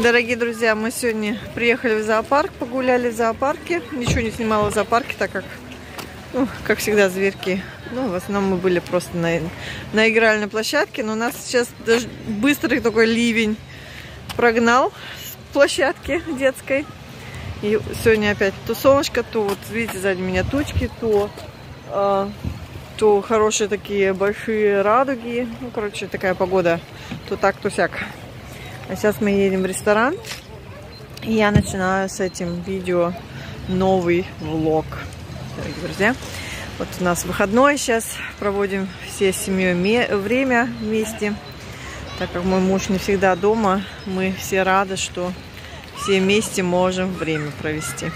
Дорогие друзья, мы сегодня приехали в зоопарк, погуляли в зоопарке. Ничего не снимала в зоопарке, так как, как всегда, зверьки. В основном мы были просто на игральной площадке. Но нас сейчас даже быстрый такой ливень прогнал с площадки детской. И сегодня опять то солнышко, то вот видите сзади меня тучки, то хорошие такие большие радуги. Короче, такая погода, то так, то сяк. А сейчас мы едем в ресторан. И я начинаю с этим видео новый влог. Дорогие друзья, вот у нас выходной. Сейчас проводим всей семьей время вместе. Так как мой муж не всегда дома, мы все рады, что все вместе можем время провести.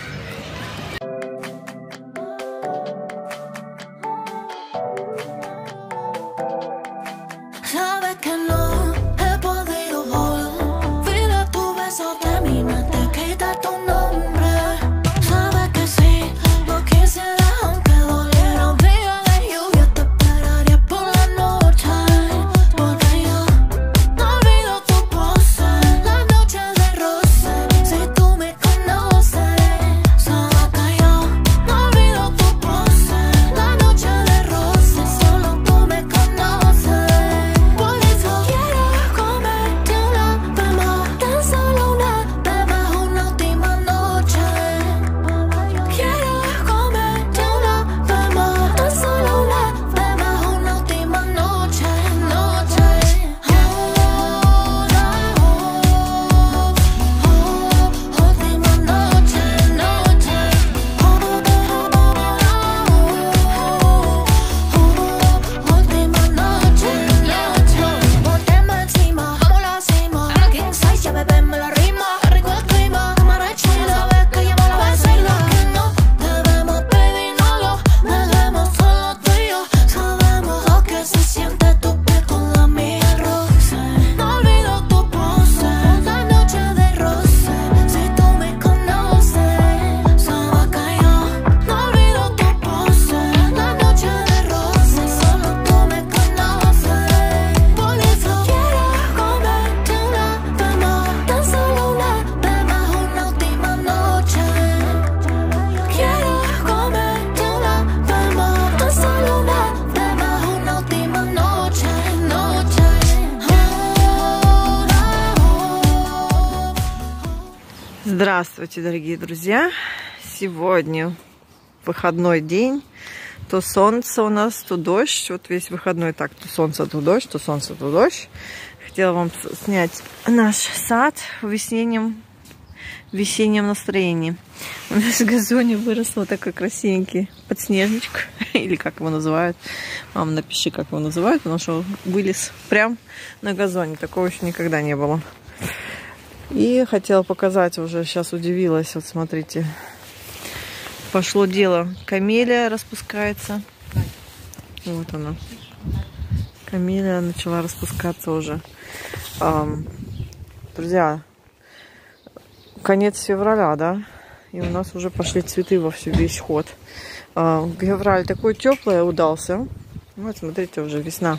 Здравствуйте, дорогие друзья! Сегодня выходной день. То солнце у нас, то дождь. Вот весь выходной так, то солнце, то дождь, то солнце, то дождь. Хотела вам снять наш сад в весеннем настроении. У нас в газоне выросло такой красивенький подснежничек. Или как его называют. Мама, напиши, как его называют, потому что вылез прям на газоне. Такого еще никогда не было. И хотела показать уже, сейчас удивилась, вот смотрите, пошло дело, камелия распускается, вот она, камелия начала распускаться уже. Друзья, конец февраля, да, и у нас уже пошли цветы во всю весь ход. Февраль такой теплый удался, вот смотрите, уже весна,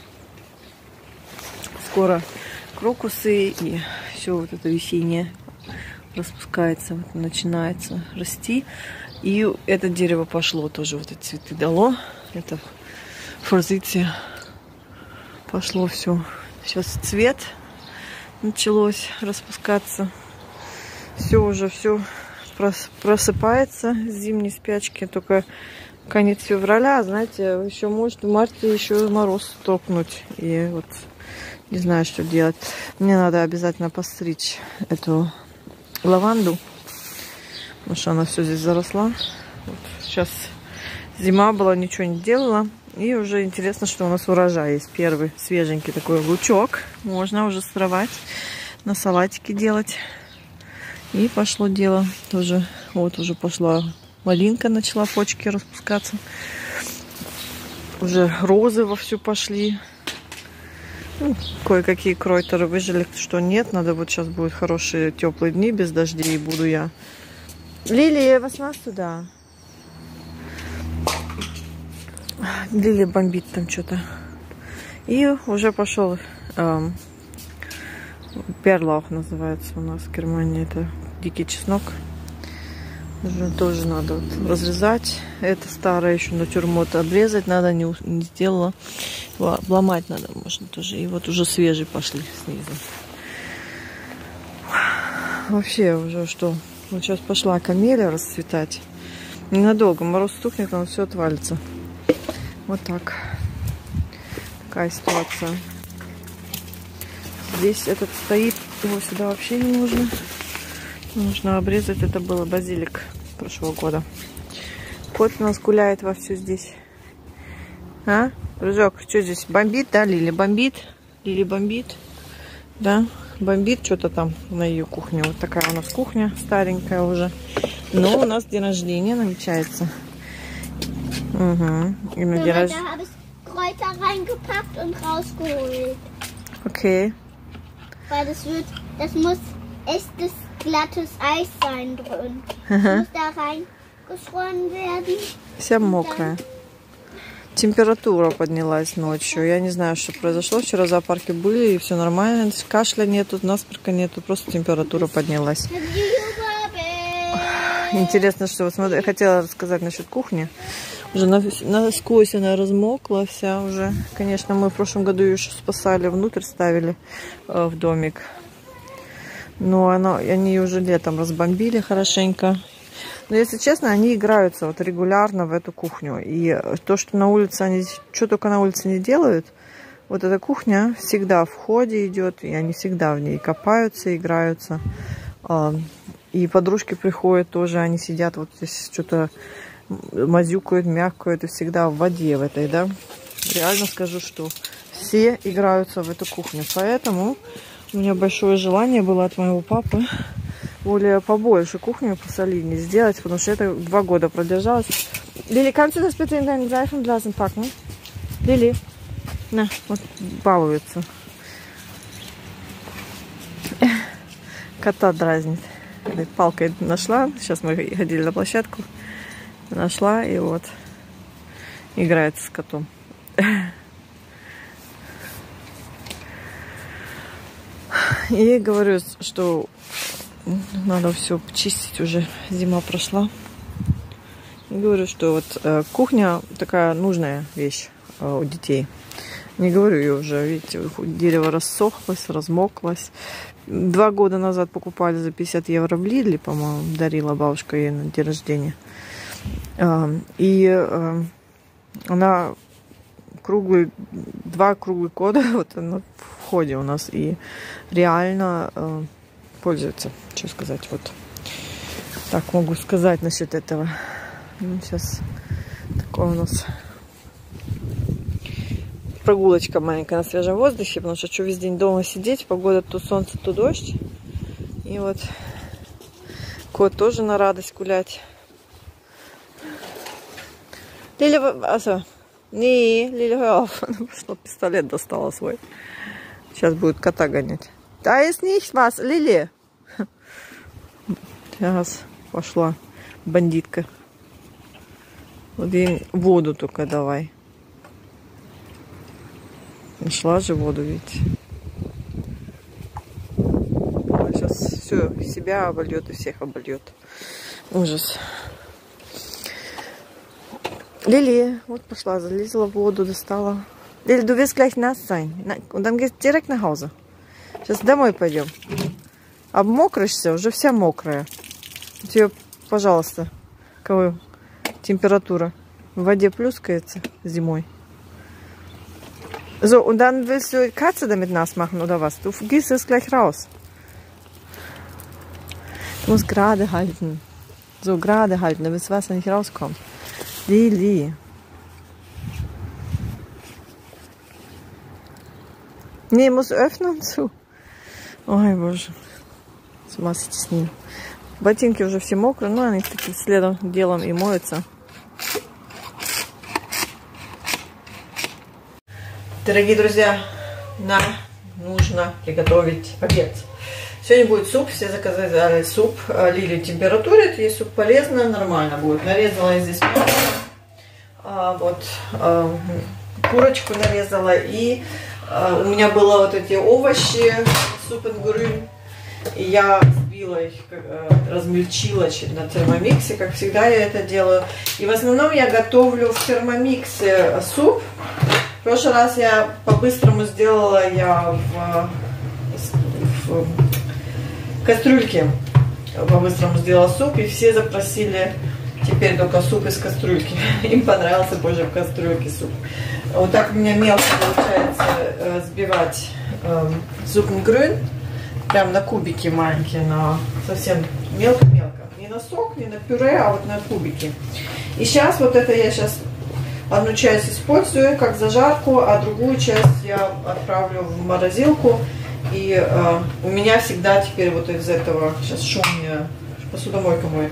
скоро крокусы и все вот это весеннее распускается, вот, начинается расти. И это дерево пошло тоже, вот эти цветы дало. Это форзиция. Пошло все. Сейчас цвет началось распускаться. Все уже, все просыпается с зимней спячки. Только конец февраля, знаете, еще может в марте еще мороз стопнуть. И вот не знаю, что делать. Мне надо обязательно постричь эту лаванду, потому что она все здесь заросла. Вот. Сейчас зима была, ничего не делала. И уже интересно, что у нас урожай есть. Первый свеженький такой лучок. Можно уже срывать, на салатики делать. И пошло дело. Тоже, вот уже пошла малинка, начала почки распускаться. Уже розы вовсю пошли. Кое-какие кройтеры выжили, что нет. Надо вот сейчас будут хорошие теплые дни без дождей. И буду я. Лилия, вас нас туда. Лилия бомбит там что-то. И уже пошел Берлаух называется у нас в Германии. Это дикий чеснок. Тоже надо вот разрезать. Это старое еще натюрморт обрезать надо, не сделала. Ломать надо, можно тоже. И вот уже свежие пошли снизу. Вообще уже что? Вот сейчас пошла камелия расцветать. Ненадолго. Мороз стукнет, он все отвалится. Вот так. Такая ситуация. Здесь этот стоит. Его сюда вообще не нужно. Нужно обрезать. Это было базилик прошлого года. Кот у нас гуляет вовсю здесь. А? Дружок, что здесь? Бомбит, да, Лили? Бомбит? Лили бомбит? Да? Бомбит что-то там на ее кухне. Вот такая у нас кухня старенькая уже. Но у нас день рождения намечается. Угу. Kräuter reingepackt und rausgeholt. Okay. Weil das muss echtes glattes Eis sein drin. Das muss da reingefroren werden. Вся мокрая. Температура поднялась ночью. Я не знаю, что произошло. Вчера в зоопарке были, и все нормально. Кашля нету, насморка нету. Просто температура поднялась. Интересно, что вот смотри, я хотела рассказать насчет кухни. Уже насквозь она размокла вся уже. Конечно, мы в прошлом году ее еще спасали, внутрь ставили в домик. Но они ее уже летом разбомбили хорошенько. Но, если честно, они играются вот регулярно в эту кухню. И то, что на улице они что только на улице не делают, вот эта кухня всегда в ходе идет, и они всегда в ней копаются, играются. И подружки приходят тоже, они сидят вот здесь что-то мазюкают, мягкают, и всегда в воде в этой, да. Реально скажу, что все играются в эту кухню. Поэтому у меня большое желание было от моего папы более побольше кухню посолиднее сделать, потому что это 2 года продержалось. Лили, kannst du das bitte in deinen Seifenblasen packen? Лили, на, вот балуется. Кота дразнит. Палкой нашла. Сейчас мы ходили на площадку. Нашла и вот играется с котом. И говорю, что надо все почистить, уже зима прошла. И говорю, что вот кухня такая нужная вещь у детей. Не говорю ее уже, видите, дерево рассохлось, размоклось. 2 года назад покупали за 50 евро в Лидле, по-моему, дарила бабушка ей на день рождения. И она 2 круглых года вот она в ходе у нас и реально пользуется. Что сказать, вот так могу сказать насчет этого. Ну, сейчас такое у нас прогулочка маленькая на свежем воздухе, потому что весь день дома сидеть, погода то солнце, то дождь. И вот кот тоже на радость гулять. Лиля, Лиля, она пошла, пистолет достала свой. Сейчас будет кота гонять. Да, есть nicht was, Лили. Сейчас пошла бандитка. Вот ей воду только давай. Нашла же воду, видите. Она сейчас все себя обольет и всех обольет. Ужас. Лили, вот пошла, залезла в воду, достала. Лили, du wirst gleich nass sein. Und dann gehst direkt nach Hause. Сейчас домой пойдем. Обмокришься, уже вся мокрая. У тебя, пожалуйста, какая температура? В воде плюскается зимой. So, und dann willst du Katze damit nass machen, oder was? Du gießt es gleich raus. Du musst gerade halten. So, gerade halten, damit das Wasser nicht rauskommt. Lili. Nee, muss öffnen zu. Ой, боже. С ума сойти с ним. Ботинки уже все мокрые, но они таким следом делом и моются. Дорогие друзья, нам нужно приготовить обед. Сегодня будет суп, все заказали суп. Лили температурит, есть суп полезно, нормально будет. Нарезала я здесь мясо, вот курочку нарезала и у меня было вот эти овощи, суп and grün, и я сбила их, размельчила на термомиксе, как всегда я это делаю. И в основном я готовлю в термомиксе суп. В прошлый раз я по-быстрому сделала в кастрюльке. По-быстрому сделала суп, и все запросили теперь только суп из кастрюльки. Им понравился позже в кастрюльке суп. Вот так у меня мелко получается сбивать суп and grün. Прям на кубики маленькие, на совсем мелко-мелко. Не на сок, не на пюре, а вот на кубики. И сейчас вот это я одну часть использую как зажарку, а другую часть я отправлю в морозилку. И у меня всегда теперь вот из этого, сейчас шум мне, посудомойка мой,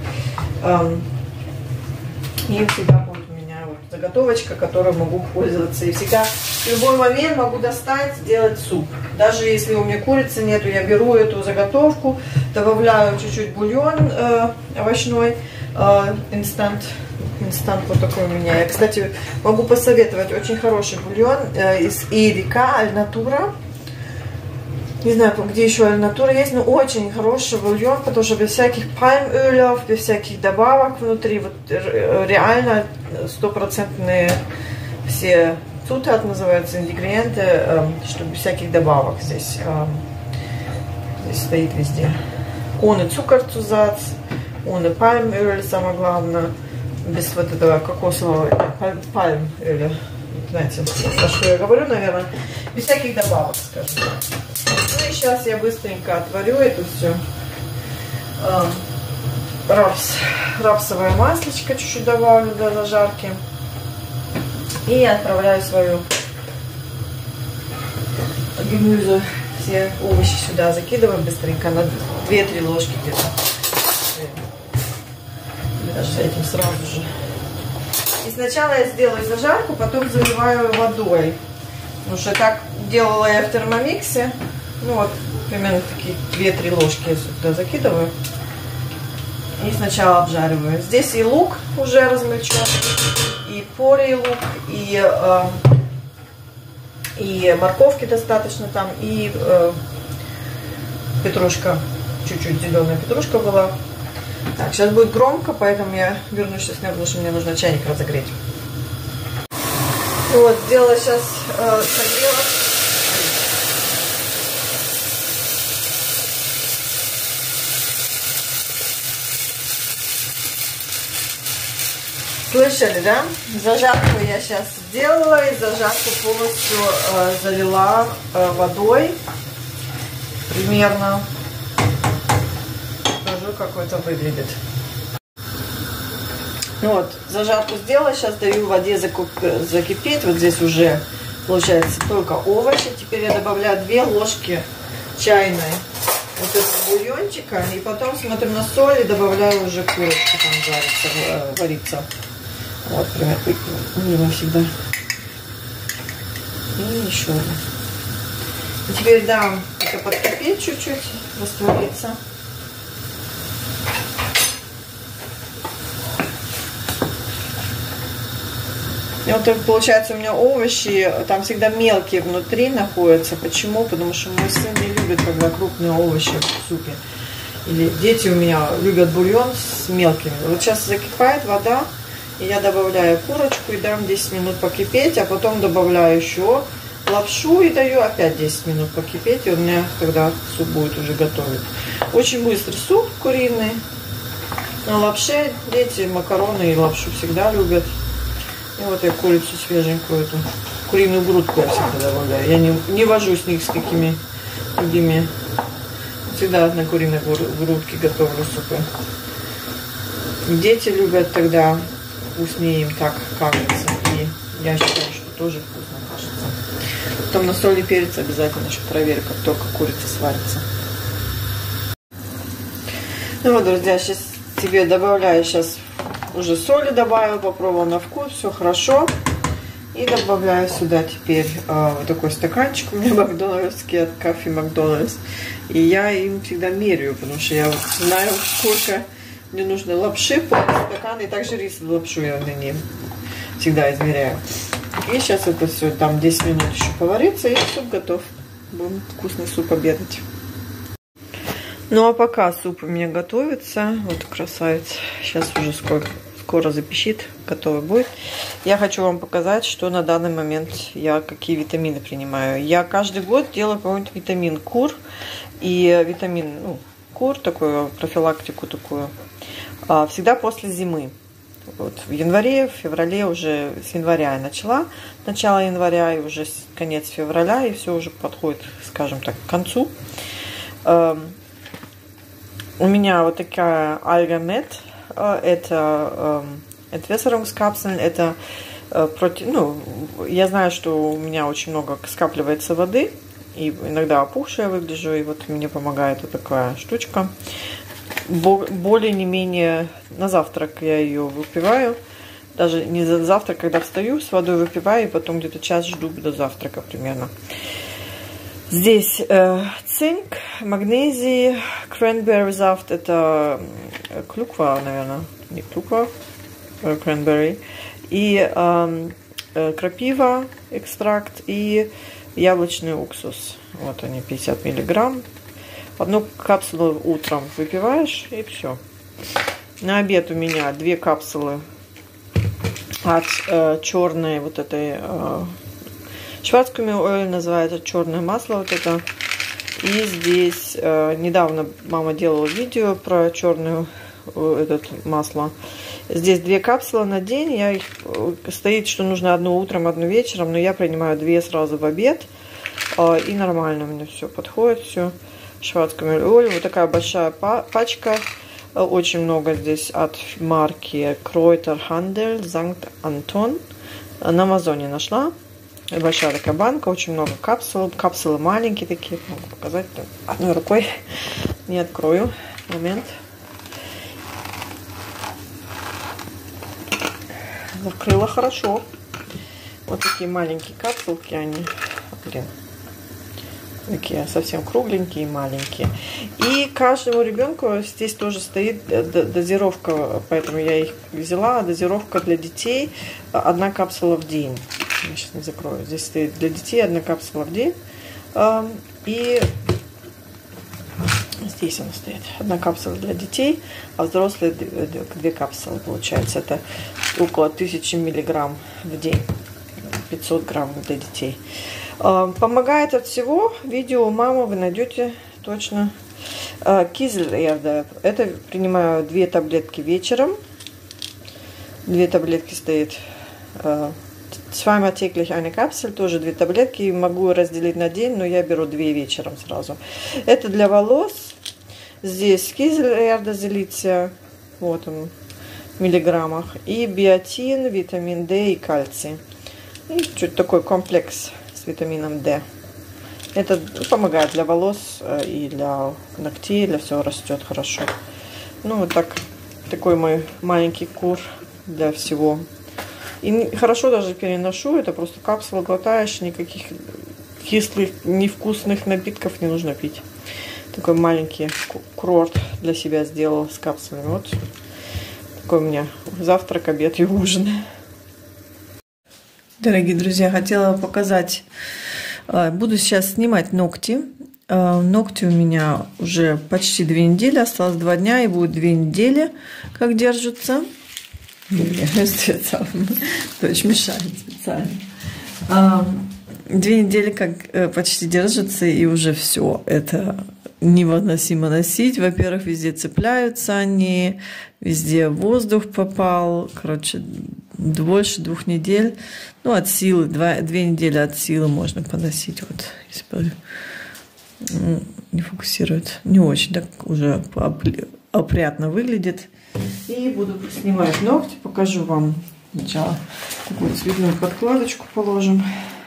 и всегда будет у меня вот заготовочка, которой могу пользоваться. И всегда в любой момент могу достать, сделать суп. Даже если у меня курицы нету, я беру эту заготовку, добавляю чуть-чуть бульон овощной, инстант вот такой у меня. Я, кстати, могу посоветовать очень хороший бульон из Эрика, Альнатура. Не знаю, где еще Альнатура есть, но очень хороший бульон, потому что без всяких пальмолей, без всяких добавок внутри. Вот реально стопроцентные все цутаты, называются, ингредиенты, чтобы без всяких добавок здесь стоит везде. Он и цукор-цузац, он и пальмолей, самое главное, без вот этого кокосового пальмоля. Знаете, про что я говорю, наверное, без всяких добавок, скажем так. Ну и сейчас я быстренько отварю это все. Рапсовое маслечко чуть-чуть добавлю для зажарки. И отправляю свою гемюзу, все овощи сюда закидываем быстренько на 2-3 ложки где-то. Даже с этим сразу же. И сначала я сделаю зажарку, потом заливаю водой. Потому что так делала я в термомиксе. Ну вот, примерно такие 2-3 ложки я сюда закидываю. И сначала обжариваю. Здесь и лук уже размельчен, и порей лук, и морковки достаточно там, и петрушка, чуть-чуть зеленая петрушка была. Так, сейчас будет громко, поэтому я вернусь сейчас, потому что мне нужно чайник разогреть. Вот, сделала сейчас, согрела. Слышали, да? Зажарку я сейчас сделала, и зажарку полностью залила водой. Примерно. Покажу, как это выглядит. Ну вот, зажарку сделала, сейчас даю в воде закипеть. Вот здесь уже получается только овощи. Теперь я добавляю 2 ложки чайной вот этого бульончика. И потом смотрю на соль и добавляю уже курочку, там жарится, варится. Вот, примерно всегда. И еще один. И теперь дам это подкипеть чуть-чуть, раствориться. И вот получается у меня овощи, там всегда мелкие внутри находятся. Почему? Потому что мой сын не любит, когда крупные овощи в супе. Или дети у меня любят бульон с мелкими. Вот сейчас закипает вода, и я добавляю курочку и дам 10 минут покипеть, а потом добавляю еще лапшу и даю опять 10 минут покипеть, и у меня тогда суп будет уже готовый. Очень быстрый суп куриный. На лапше дети макароны и лапшу всегда любят. И вот я курицу свеженькую, эту куриную грудку я всегда добавляю. Я не вожусь с них с какими другими. Всегда на куриной грудке готовлю супы. Дети любят тогда, вкуснее им так кажется. И я считаю, что тоже вкусно кажется. Потом на соль и перец обязательно, чтобы проверить, как только курица сварится. Ну вот, друзья, сейчас тебе добавляю, сейчас уже соли добавила, попробовала на вкус, все хорошо. И добавляю сюда теперь вот такой стаканчик у меня макдональдский от Кофе Макдональдс. И я им всегда меряю, потому что я вот знаю, сколько мне нужно лапши, полстакана, и также рис в лапшу я на ней всегда измеряю. И сейчас это все там 10 минут еще поварится, и суп готов. Будем вкусный суп обедать. Ну а пока суп у меня готовится, вот красавец, сейчас уже скоро запищит, готовый будет. Я хочу вам показать, что на данный момент я какие витамины принимаю. Я каждый год делаю какой-нибудь витамин КУР и витамин, КУР, такую профилактику такую, всегда после зимы. Вот в январе, в феврале, уже с января я начала, начало января и уже конец февраля, и все уже подходит, скажем так, к концу. У меня вот такая Alga-Med, это Entwässerungskapseln, это против, я знаю, что у меня очень много скапливается воды, и иногда опухшая выгляжу, и вот мне помогает вот такая штучка. Более не менее на завтрак я ее выпиваю, даже не за завтрак, когда встаю, с водой выпиваю, и потом где-то час жду до завтрака примерно. Здесь цинк, магнезий, cranberry зафт, это клюква, наверное, не клюква, cranberry, и крапива, экстракт, и яблочный уксус. Вот они, 50 миллиграмм. Одну капсулу утром выпиваешь, и все. На обед у меня 2 капсулы от черной вот этой... Schwarzkümmel называется, черное масло вот это. И здесь недавно мама делала видео про черное масло. Здесь 2 капсулы на день. Стоит, что нужно одну утром, одну вечером, но я принимаю 2 сразу в обед. И нормально у меня все подходит, все. Schwarzkümmel. Вот такая большая пачка. Очень много здесь от марки Kräuterhandel Sankt Anton. На Амазоне нашла. Большая такая банка, очень много капсул. Капсулы маленькие такие. Могу показать. Одной рукой не открою. Момент. Закрыла хорошо. Вот такие маленькие капсулки они. Блин. Такие совсем кругленькие и маленькие. И каждому ребенку здесь тоже стоит дозировка, поэтому я их взяла. Дозировка для детей 1 капсула в день. Я сейчас не закрою. Здесь стоит для детей 1 капсула в день. И здесь она стоит. 1 капсула для детей, а взрослые 2 капсулы получается. Это около 1000 миллиграмм в день. 500 грамм для детей. Помогает от всего. Видео у мамы вы найдете точно. Кизелерде. Это принимаю 2 таблетки вечером. 2 таблетки стоит. Zweimal täglich eine Kapsel, тоже 2 таблетки. Могу разделить на день, но я беру 2 вечером сразу. Это для волос. Здесь Кизелерде Silicia. Вот он в миллиграммах. И биотин, витамин D и кальций. И чуть такой комплекс с витамином D. Это помогает для волос и для ногтей, для всего растет хорошо. Ну, вот так, такой мой маленький кур для всего. И хорошо даже переношу, это просто капсулу глотаешь, никаких кислых, невкусных напитков не нужно пить. Такой маленький курорт для себя сделала с капсулами. Вот такой у меня завтрак, обед и ужин. Дорогие друзья, хотела показать, буду сейчас снимать ногти. Ногти у меня уже почти 2 недели, осталось 2 дня и будет 2 недели, как держатся. Дочь мешает специально. 2 недели как почти держатся, и уже все это невыносимо носить. Во-первых, везде цепляются они, везде воздух попал. Короче, больше 2 недель. Ну, от силы, 2 недели от силы можно поносить. Вот, если не фокусирует. Не очень так уже опрятно выглядит. И буду снимать ногти. Покажу вам сначала. Такую цветную подкладочку положим.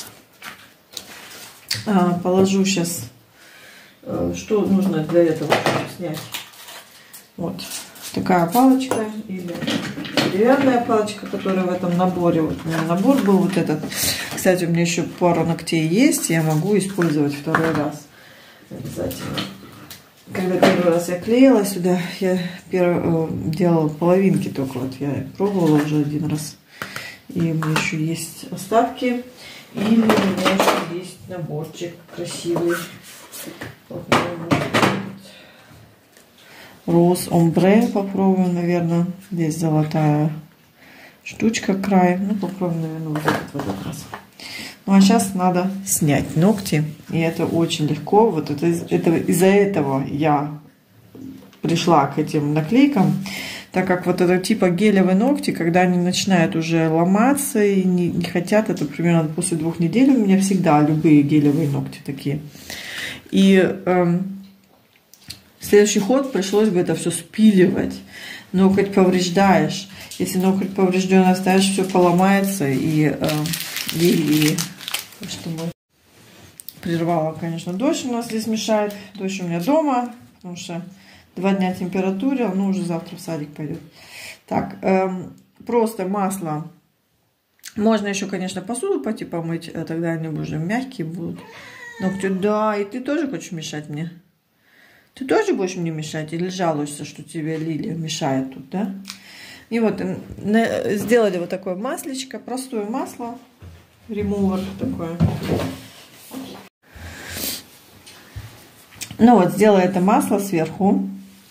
Положу сейчас, что нужно для этого снять. Вот такая палочка или деревянная палочка, которая в этом наборе. Вот у меня набор был вот этот. Кстати, у меня еще пару ногтей есть, я могу использовать 2-й раз. Обязательно. Когда 1-й раз я клеила сюда, я делала половинки только. Вот я пробовала уже 1 раз. И у меня еще есть остатки. И у меня еще есть наборчик красивый. Вот, роз омбре попробуем, наверное. Здесь золотая штучка край. Ну, попробуем, наверное, вот этот в этот раз. Ну, а сейчас надо снять ногти. И это очень легко. Вот из-за этого я пришла к этим наклейкам. Так как вот это типа гелевые ногти, когда они начинают уже ломаться и не хотят, это примерно после 2 недель у меня всегда любые гелевые ногти такие. И следующий ход пришлось бы это все спиливать. Ноготь повреждаешь. Если ноготь поврежден оставишь, все поломается. И что мы прервала, конечно, дождь у нас здесь мешает. Дождь у меня дома, потому что 2 дня температура, ну уже завтра в садик пойдет. Так, просто масло. Можно еще, конечно, посуду пойти помыть, тогда они уже мягкие будут. Ногти, да, и ты тоже хочешь мешать мне? Ты тоже будешь мне мешать? Или жалуешься, что тебе Лилия мешает тут, да? И вот сделали вот такое маслечко, простое масло, ремувер такое. Ну вот, сделала это масло сверху.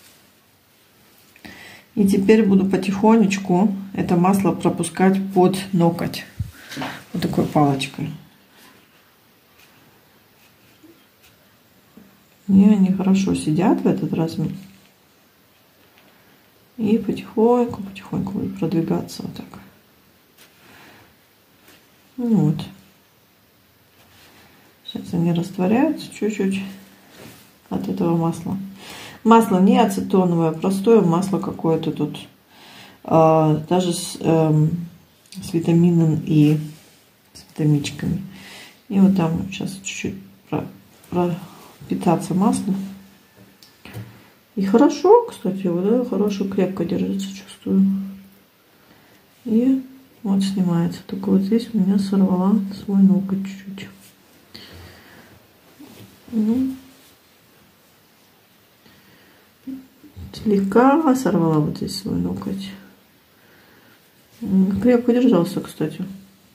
И теперь буду потихонечку это масло пропускать под ноготь. Вот такой палочкой. И они хорошо сидят в этот раз. И потихоньку буду продвигаться вот так. Ну вот. Сейчас они растворяются чуть-чуть от этого масла. Масло не ацетоновое, простое масло какое-то тут. Даже с витамином И, с витамичками. И вот там сейчас чуть-чуть пропитаться маслом. И хорошо, кстати, вот, да, хорошо, крепко держится, чувствую. И вот снимается. Только вот здесь у меня сорвала свой ноготь чуть-чуть. Ну, слегка сорвала вот здесь свой ноготь. Крепко держался, кстати.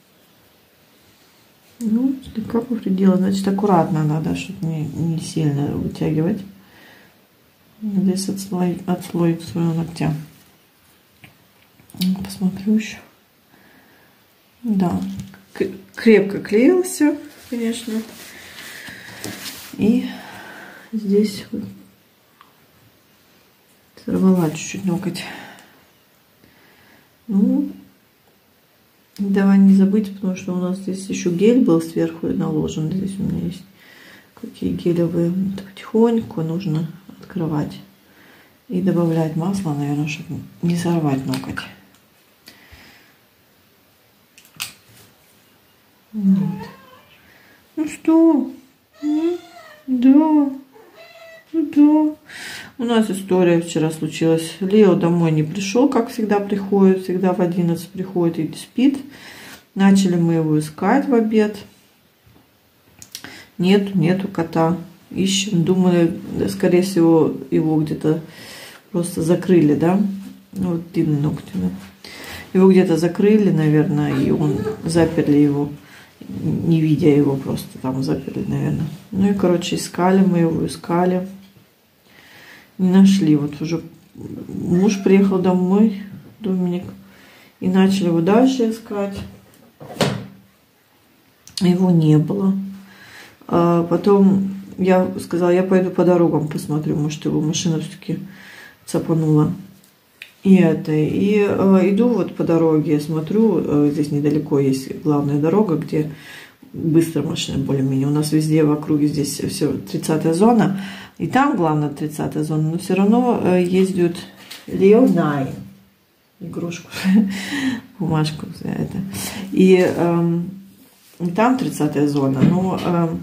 Ну, слегка повредила. Значит, аккуратно надо, чтобы не сильно вытягивать. Здесь отслоить своего ногтя. Посмотрю еще. Да, крепко клеился, конечно. И здесь вот сорвала чуть-чуть ноготь. Ну, давай не забыть, потому что у нас здесь еще гель был сверху наложен. Здесь у меня есть какие гелевые. Это потихоньку нужно открывать и добавлять масло, наверное, чтобы не сорвать ноготь. Вот. Ну что? Да. Да. У нас история вчера случилась. Лео домой не пришел, как всегда приходит. Всегда в 11 приходит и спит. Начали мы его искать в обед. Нету кота. Ищем. Думали, скорее всего, его где-то просто закрыли, да? Вот длинные ногти, да? Его где-то закрыли, наверное, и заперли его. Не видя его, просто там заперли, наверное. Ну и, короче, искали мы его, искали. Не нашли. Вот уже муж приехал домой, Доминик, и начали его дальше искать. Его не было. А потом я сказала, я пойду по дорогам посмотрю, может, его машина все-таки цапанула. И иду вот по дороге, смотрю, здесь недалеко есть главная дорога, где быстро машины более-менее. У нас везде в округе здесь все 30-я зона. И там главная 30-я зона, но все равно ездят Лео 9. Игрушку, бумажку за это. И там 30-я зона. Но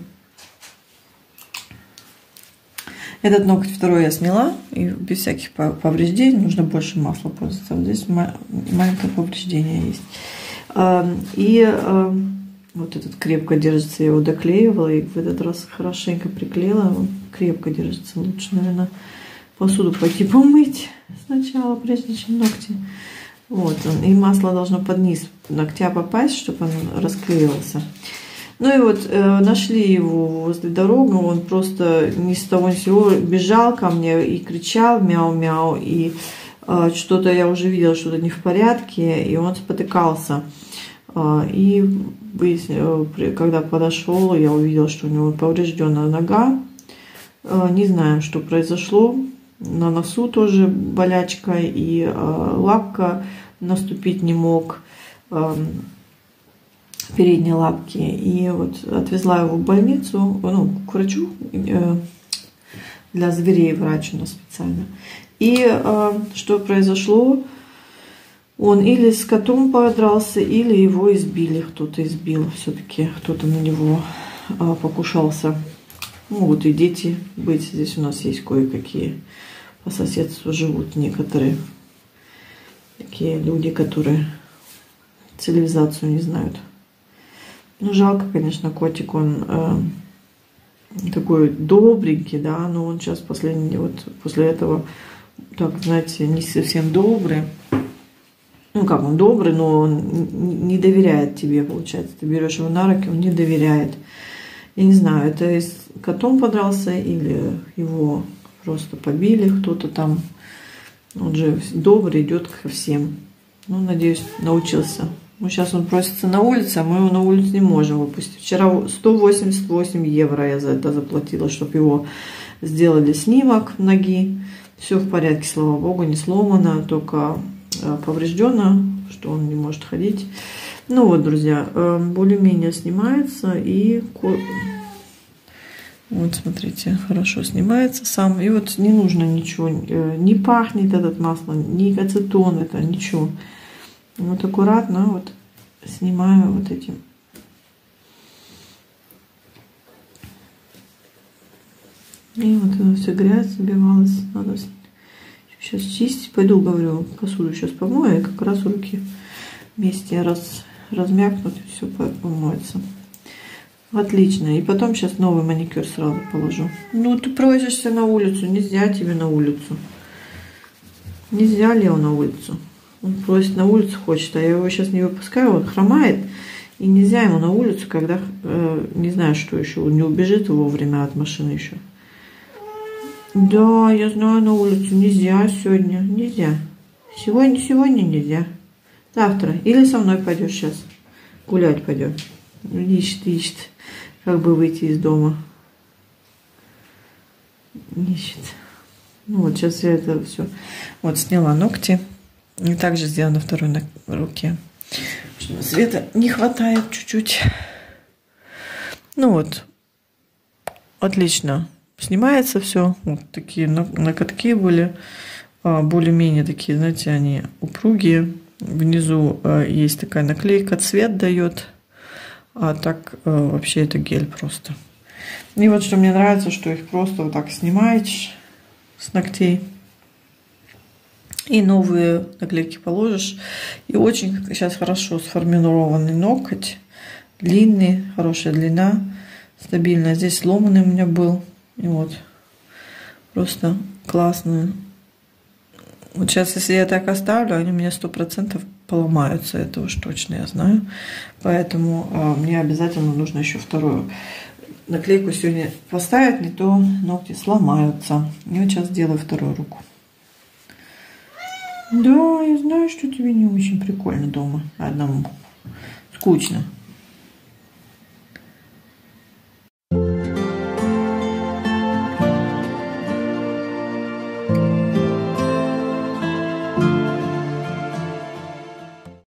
этот ноготь второй я сняла, и без всяких повреждений. Нужно больше масла пользоваться. Вот здесь маленькое повреждение есть. И вот этот крепко держится, я его доклеивала, и в этот раз хорошенько приклеила. Он крепко держится. Лучше, наверное, посуду пойти помыть сначала, прежде чем ногти Вот он. И масло должно под низ ногтя попасть, чтобы он расклеился. Ну и вот нашли его возле дороги, он просто ни с того ни с сего бежал ко мне и кричал мяу-мяу, и что-то я уже видела, что-то не в порядке, и он спотыкался. И когда подошел, я увидела, что у него поврежденная нога. Не знаю, что произошло. На носу тоже болячка, и лапка наступить не мог, передние лапки. И вот отвезла его в больницу, ну, к врачу, для зверей врач у нас специально. И что произошло? Он или с котом подрался, или его избили. Кто-то избил, все-таки кто-то на него покушался. Могут и дети быть. Здесь у нас есть кое-какие по соседству живут некоторые такие люди, которые цивилизацию не знают. Ну, жалко, конечно, котик, он такой добренький, да, но он сейчас последний, вот после этого, так, знаете, не совсем добрый. Ну, как он добрый, но он не доверяет тебе, получается. Ты берешь его на руки, он не доверяет. Я не знаю, это с котом подрался или его просто побили кто-то там. Он же добрый, идет ко всем. Ну, надеюсь, научился. Ну, сейчас он просится на улице, а мы его на улицу не можем выпустить. Вчера 188 евро я за это заплатила, чтобы его сделали снимок ноги. Все в порядке, слава богу, не сломано, только повреждено, что он не может ходить. Ну вот, друзья, более-менее снимается, и вот смотрите, хорошо снимается сам. И вот не нужно ничего, не пахнет этот масло, ни ацетон, это ничего. Вот аккуратно вот снимаю вот этим. И вот это все грязь забивалась, надо сейчас чистить. Пойду, говорю, посуду сейчас помою, и как раз руки вместе размякнут, и все помоется. Отлично. И потом сейчас новый маникюр сразу положу. Ну, ты просишься на улицу, нельзя тебе на улицу. Нельзя Лео на улицу. Он просит на улицу, хочет, а я его сейчас не выпускаю, он хромает. И нельзя ему на улицу, когда, не знаю, что еще, он не убежит вовремя от машины еще. Да, я знаю, на улицу нельзя сегодня, нельзя. Сегодня нельзя. Завтра. Или со мной пойдешь сейчас. Гулять пойдем. Ищет. Как бы выйти из дома. Ищет. Ну вот сейчас я это все. Вот сняла ногти. И также сделала на второй руке. Света не хватает чуть-чуть. Ну вот. Отлично. Снимается все. Вот такие ноготки были. Более-менее такие, знаете, они упругие. Внизу есть такая наклейка, цвет дает. А так вообще это гель просто. И вот что мне нравится, что их просто вот так снимаешь с ногтей. И новые наклейки положишь. И очень сейчас хорошо сформированный ноготь. Длинный, хорошая длина, стабильная. Здесь сломанный у меня был. И вот. Просто классный. Вот сейчас, если я так оставлю, они у меня 100% поломаются. Это уж точно я знаю. Поэтому мне обязательно нужно еще вторую наклейку сегодня поставить. Не то ногти сломаются. И вот сейчас сделаю вторую руку. Да, я знаю, что тебе не очень прикольно дома одному. Скучно.